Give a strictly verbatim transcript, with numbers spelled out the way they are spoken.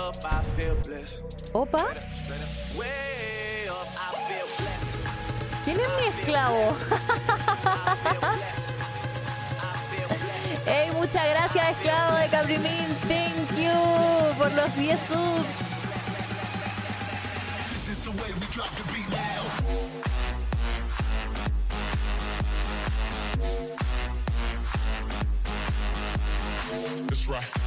Opa. ¿Quién es mi esclavo? Hey, muchas gracias, esclavo de caprimint. Thank you por los diez subs. That's right.